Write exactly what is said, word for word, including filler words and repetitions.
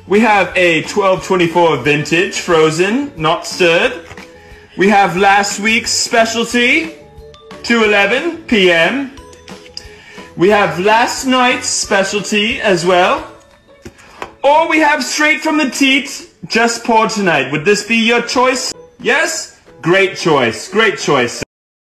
We have a twelve twenty-four vintage, frozen, not stirred. We have last week's specialty, two eleven p m We have last night's specialty as well. Or we have straight from the teat, just poured tonight. Would this be your choice? Yes? Great choice, great choice.